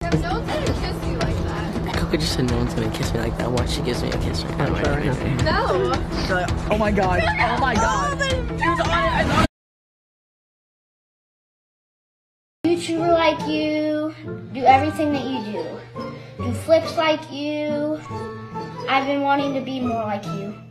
No one's gonna kiss you like that. Coco just said no one's gonna kiss me like that. Watch, she gives me a kiss right now. No. Oh my god. Oh my god. YouTuber like you, do everything that you do flips like you. I've been wanting to be more like you.